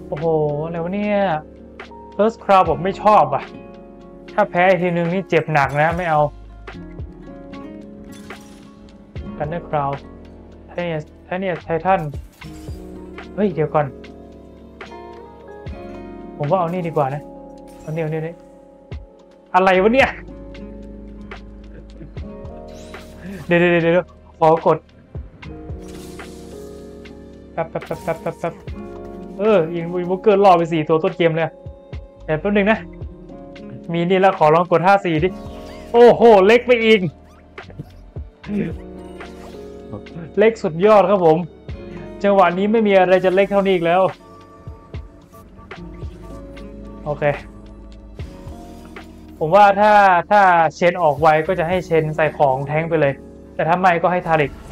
โอ้โหอะไรวะเนี่ยเฟิร์สคราวผมไม่ชอบอ่ะถ้าแพ้ทีนึงนี่เจ็บหนักนะไม่เอากันเนอร์คราวไทเนียสไททันเฮ้ยเดี๋ยวก่อนผมว่าเอานี่ดีกว่านะเอานี่อะไรวะเนี่ยเดี๋ยวขอกดแป๊บอินวูเกอร์ล่อไป4 ตัวต้นเกมเลยแต่แป๊บนึงนะมีนี่แล้วขอลองกด5-4ดิโอ้โหเล็กไปอีกเล็กสุดยอดครับผมจังหวะนี้ไม่มีอะไรจะเล็กเท่านี้อีกแล้วโอเคผมว่าถ้าเชนออกไวก็จะให้เชนใส่ของแท้งไปเลยแต่ถ้าไม่ก็ให้ทาริก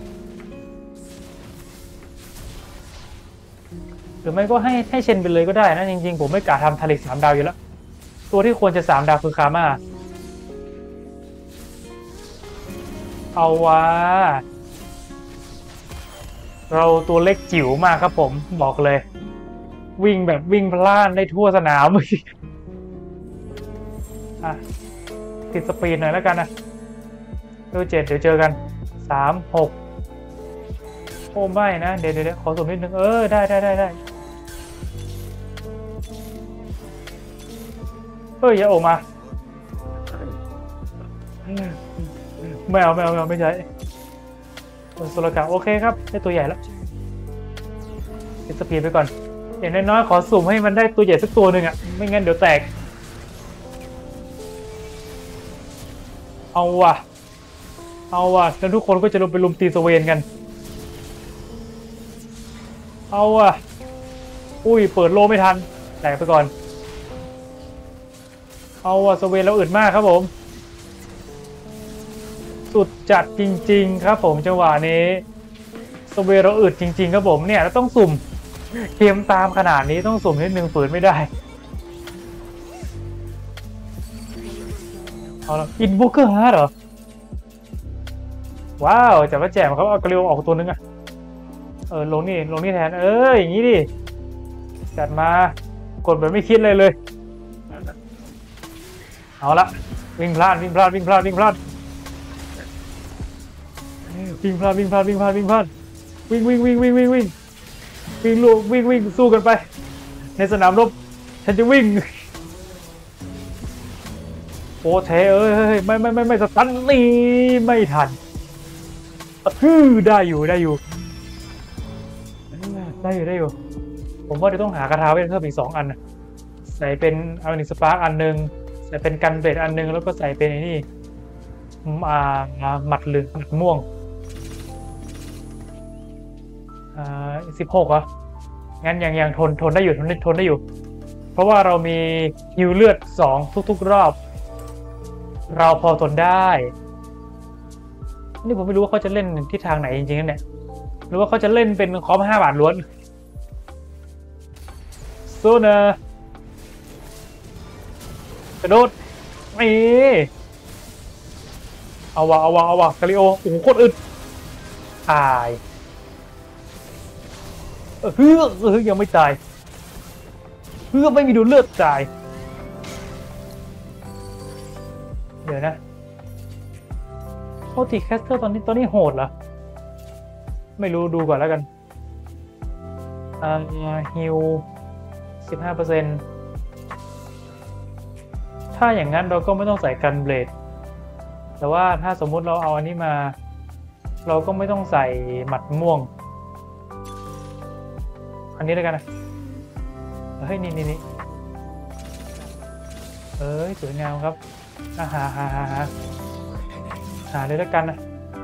หรือไม่ก็ให้เชนไปเลยก็ได้นะจริงๆผมไม่กล้าทำทาริก3 ดาวอยู่แล้วตัวที่ควรจะ3 ดาวคือคาม่าเอาวะเราตัวเล็กจิ๋วมากครับผมบอกเลยวิ่งแบบวิ่งพล่านได้ทั่วสนามอ่ะติดสปีดหน่อยแล้วกันนะดู7เดี๋ยวเจอกัน3-6โอ้ไม่นะเดี๋ยวขอสุ่มนิดนึงได้เฮ้ยอย่าออกมาไม่เอาไม่ใช่โซลกาโอเคครับได้ตัวใหญ่แล้วติดสปีดไปก่อนอย่างน้อยๆขอสุ่มให้มันได้ตัวใหญ่สักตัวหนึ่งอ่ะไม่งั้นเดี๋ยวแตกเอาว่ะแล้วทุกคนก็จะลงไปลุมตีสเวนกันเอาว่ะอุ้ยเปิดโลไม่ทันแตกไปก่อนเอาว่ะสเวนเราอึดมากครับผมสุดจัดจริงๆครับผมจังหวะนี้สเวนเราอึดจริงๆครับผมเนี่ยเราต้องสุ่มเกมตามขนาดนี้ต้องสุ่มนิดนึงฝืนไม่ได้เอาละอินบุกเกอร์ฮาร์ดเหรอว้าวจับว่าแจมเขาเอากระเรียวออกตัวนึงอะลงนี่แทนอย่างนี้ดิจัดมากดแบบไม่คิดเลยเอาละวิ่งพลาดวิ่งพลาดวิ่งลูกวิ่งสู้กันไปในสนามรบฉันจะวิ่งโอ้เทไม่สตันนี่ไม่ทันได้อยู่ผมว่าจะต้องหากระทาเวทเพิ่มอีก2 อันใส่เป็นเอานิสปาร์กอันนึงใส่เป็นกันเบดอันนึงแล้วก็ใส่เป็นไอ้นี่หมัดเหลืองหมัดม่วง16เหรองั้นยังทนได้อยู่ทนได้อยู่เพราะว่าเรามีฮิวเลือด2ทุกรอบเราพอทนได้นี่ผมไม่รู้ว่าเขาจะเล่นทิศทางไหนจริงๆนั่นแหละหรือว่าเขาจะเล่นเป็นคอม5 บาทล้วนโซนกระโดดเอาวะกาลิโอโอ้โหโคตรอึดตายยังไม่ตายไม่มีดูเลือดตายเดี๋ยวนะโคติแคสเตอร์ตอนนี้โหดเหรอไม่รู้ดูก่อนแล้วกันฮิล 15% ถ้าอย่างนั้นเราก็ไม่ต้องใส่กันเบลดแต่ว่าถ้าสมมุติเราเอาอันนี้มาเราก็ไม่ต้องใส่หมัดม่วงอันนี้แล้วกันนะเฮ้ยนี่สวยงามครับหาเลยแล้วกันนะ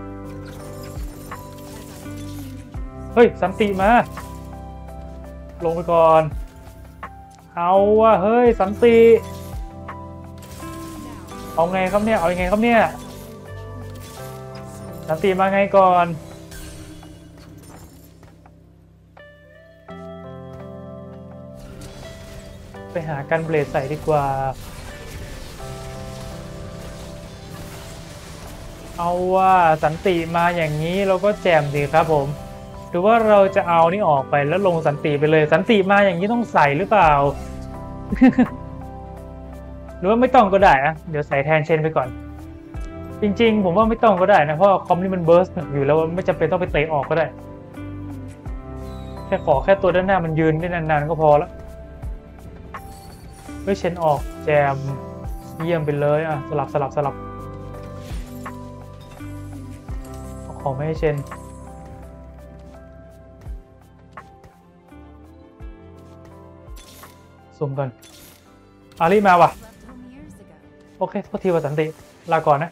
เฮ้ยสันติมาลงไปก่อนเอาว่ะเฮ้ยสันติเอาไงครับเนี่ยเอายังไงครับเนี่ยสันติมาไงก่อนไปหากันเบลดใส่ดีกว่าเอาว่าสันติมาอย่างนี้เราก็แจมสิครับผมหรือว่าเราจะเอานี่ออกไปแล้วลงสันติไปเลยสันติมาอย่างนี้ต้องใส่หรือเปล่า หรือว่าไม่ต้องก็ได้อะเดี๋ยวใส่แทนเชนไปก่อนจริงๆผมว่าไม่ต้องก็ได้นะเพราะคอมนี่มันเบิร์สอยู่แล้วไม่จำเป็นต้องไปเตะออกก็ได้แค่ขอแค่ตัวด้านหน้ามันยืนได้นานๆก็พอละเฮ้ยเชนออกแจมเยี่ยมไปเลยอ่ะสลับเอาของไม่ให้เชนสุ่มก่อนอารีมาว่ะโอเคโทษทีว่าสันติลาก่อนนะ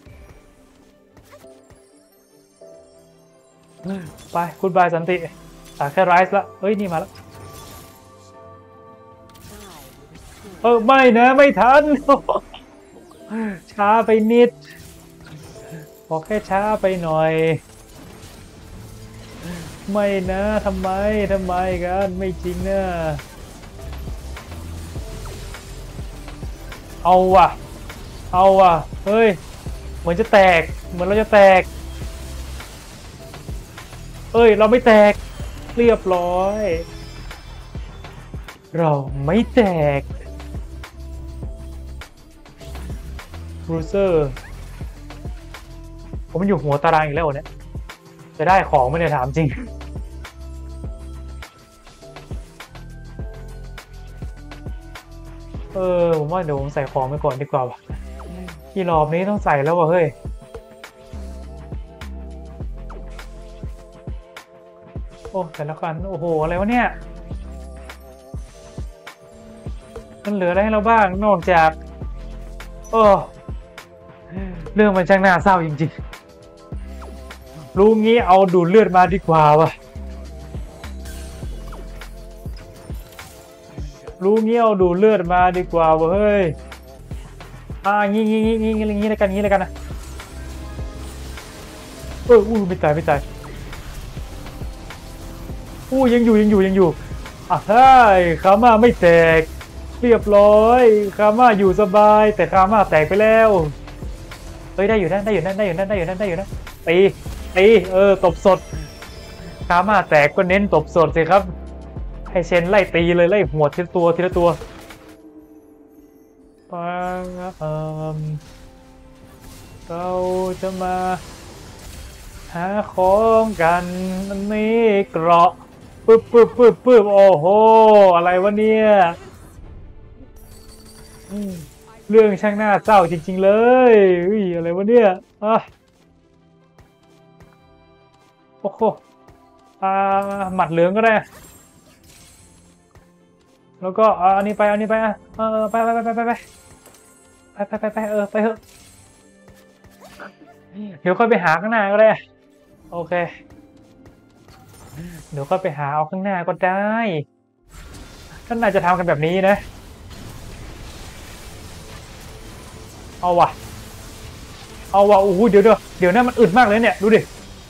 ไปกูดบายสันติแค่ไรส์ละเฮ้ยนี่มาแล้วไม่นะไม่ทัน ช้าไปนิดขอแค่ช้าไปหน่อยไม่นะทำไมกันไม่จริงนะเอาว่ะเฮ้ยเหมือนจะแตกเหมือนเราจะแตกเอ้ยเราไม่แตกเรียบร้อยเราไม่แตกบรูเซอร์ผมอยู่หัวตารางอีกแล้วเนี่ยจะได้ของไม่ได้ถามจริงผมว่าเดี๋ยวผมใส่ของไปก่อนดีกว่าว่ะที่รอบนี้ต้องใส่แล้วว่ะเฮ้ยโอ้แต่ละกันโอ้โหอะไรวะเนี่ยมันเหลืออะไรให้เราบ้างนอกจากเรื่องมันช่างน่าเศร้าจริงๆรู้งี้เอาดูดเลือดมาดีกว่าว่ะรู้งี้เอาดูดเลือดมาดีกว่าเฮ้ยงี้แล้วกันนะไม่ตายยังอยู่เฮ้ยคาม่าไม่แตกเรียบร้อยคาม่าอยู่สบายแต่คาม่าแตกไปแล้วเฮ้ยได้อยู่นะตีตบสดคาม่าแตกก็เน้นตบสดสิครับให้เชนไล่ตีเลยไล่หัวทีละตัวเราจะมาหาของกันมันมีเกราะปึ๊บโอ้โหอะไรวะเนี่ยเรื่องช่างน่าเศร้าจริงๆเลยอะไรวะเนี่ยโอ้โหหมัดเหลืองก็ได้แล้วก็อันนี้ไปไปไปเถอะเดี๋ยวค่อยไปหาข้างหน้าก็ได้โอเคเดี๋ยวค่อยไปหาเอาข้างหน้าก็ได้ท่านน่าจะทำกันแบบนี้นะเอาว่ะโอ้โหเดี๋ยวนะมันอึดมากเลยเนี่ยดูดิ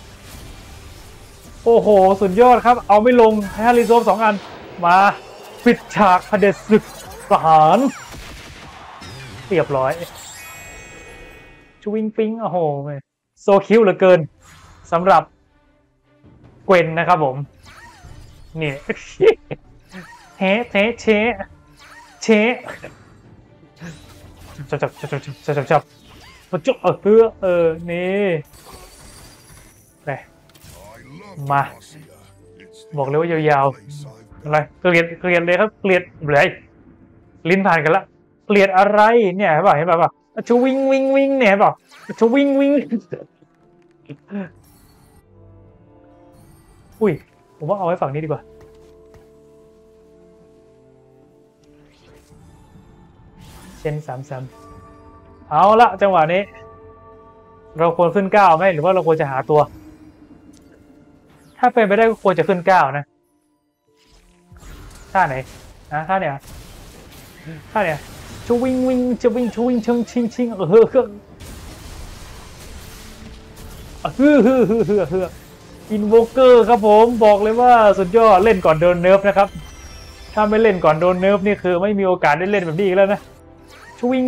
โอ้โหสุดยอดครับเอาไม่ลงให้รีโซฟ2 อันมาปิดฉากเผด็จศึกประหารเรียบร้อยชวิงปิ้งโอ้โหโซคิวเหลือเกินสำหรับเกวนนะครับผมนี่เชจับนี่ไปมาบอกเลยว่ายาวๆอะไรเกลียดเลยครับเกลียดเลยลิ้นผ่านกันละเกลียดอะไรเนี่ยเห็นป่ะชวิงเนี่ยป่ะชวิงผมว่าเอาไว้ฝั่งนี้ดีกว่าเช่น3เอาละจังหวะนี้เราควรขึ้น9ไหมหรือว่าเราควรจะหาตัวถ้าเป็นไปได้ก็ควรจะขึ้น9นะท่าไหนท่าเนี่ยจะวิ่งชิงอินโวเกอร์ครับผมบอกเลยว่าสุดยอดเล่นก่อนโดนเนิร์ฟนะครับถ้าไม่เล่นก่อนโดนเนิร์ฟนี่คือไม่มีโอกาสได้เล่นแบบนี้อีกแล้วนะชวิง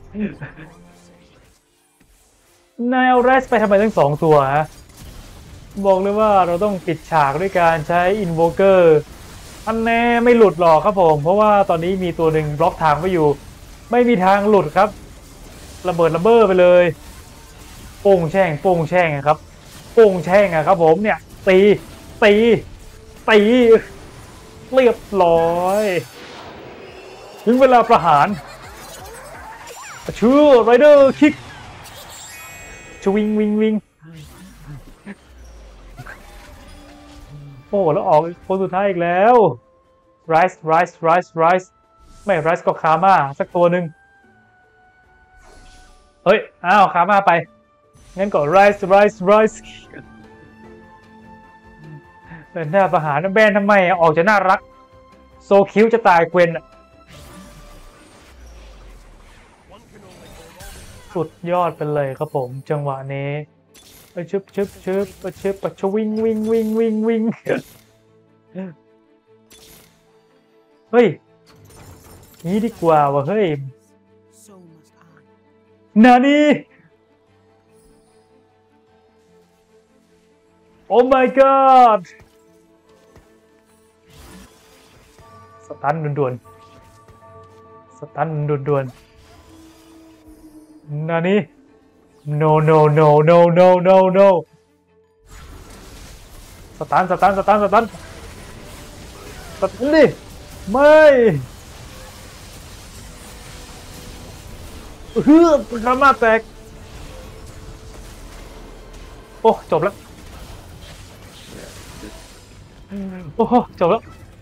นายเอาเรสไปทำไมทั้ง2 ตัวฮะบอกเลยว่าเราต้องปิดฉากด้วยการใช้อินโวเกอร์อันแน่ไม่หลุดหรอกครับผมเพราะว่าตอนนี้มีตัวหนึ่งบล็อกทางไว้อยู่ไม่มีทางหลุดครับระเบิดระเบ้อไปเลยโป่งแช่งโป่งแช่งครับโป่งแช่งครับผมเนี่ยตีตีตีเรียบร้อยถึงเวลาประหารชื่อไรเดอร์คิกชวิงวิงวิงโอ้แล้วออกคนสุดท้ายอีกแล้วไรส์ไรส์ไรส์ไรส์ไม่ไรส์ก็คาม่าสักตัวหนึ่งเฮ้ยอ้าวคาม่าไปงั้นก็ไรส์ไรส์ไรส์เดินหน้าประหารแบนทำไมออกจะน่ารักโซคิวจะตายเกวนสุดยอดไปเลยครับผมจังหวะนี้ชึบชึบชึบชึบชวิงวิงวิงวิงวิงเฮ้ยนี้ดีกว่าวะเฮ้ยนานี่โอ้ my god สตันด่วนๆสตันด่วนๆนานี่ no no no no no no no สตันดิไม่คาม่าแตกโอ้จบแล้วโอ้จบแล้ว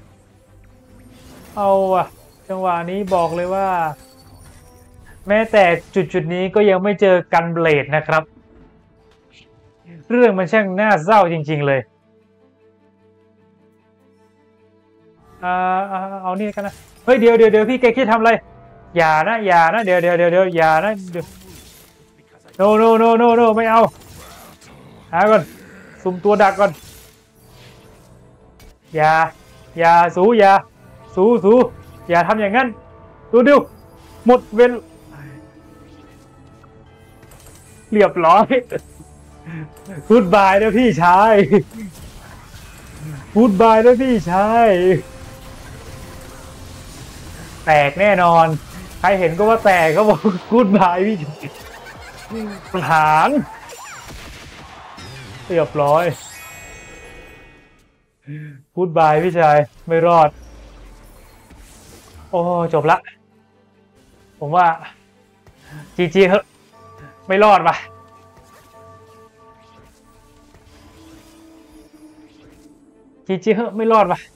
เอาอะจังหวะนี้บอกเลยว่าแม้แต่จุดนี้ก็ยังไม่เจอกันเบลดนะครับเรื่องมันช่างน่าเศร้าจริงๆเลยเอานี่กันนะเฮ้ยเดี๋ยวพี่แกคิดทำอะไรอย่านะเดี๋ยวอย่านะno ไม่เอาหาก่อนซุ่มตัวดักก่อนอย่าสูอย่าทำอย่างนั้นดูดิวหมดเวลเรียบร้อยพูดบายนะพี่ชายพูดบายนะพี่ชายแตกแน่นอนใครเห็นก็ว่าแตกเขาบอกพูดบายพี่ประหารเรียบร้อยพูดบายพี่ชายไม่รอดโอ้จบละผมว่าจีเหอะไม่รอดว่ะจีเหอะไม่รอดว่ะ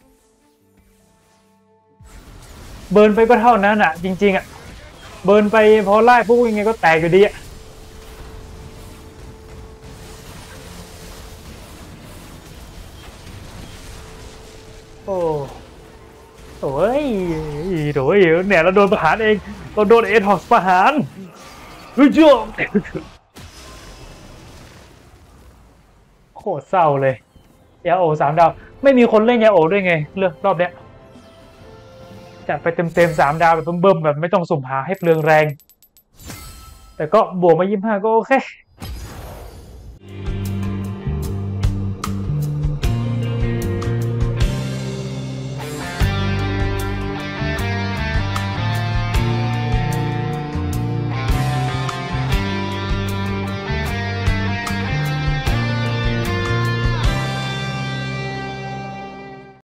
เบิร์นไปก็เท่านั้นอ่ะจริงๆอ่ะเบิร์นไปพอไล่พวกยังไงก็แตกอยู่ดีอ่ะโอ้โอ้ยเนี่ยเราโดนประหารเองเราโดนเอทอกประหารรู้จักโคตรเศร้าเลยยาโอ3 ดาวไม่มีคนเล่นยาโอด้วยไงเลือกรอบเนี้ยจัดไปเต็ม3 ดาวแบบเบิ่มๆแบบไม่ต้องสุ่มหาให้เปลืองแรงแต่ก็บวกมา25ก็โอเค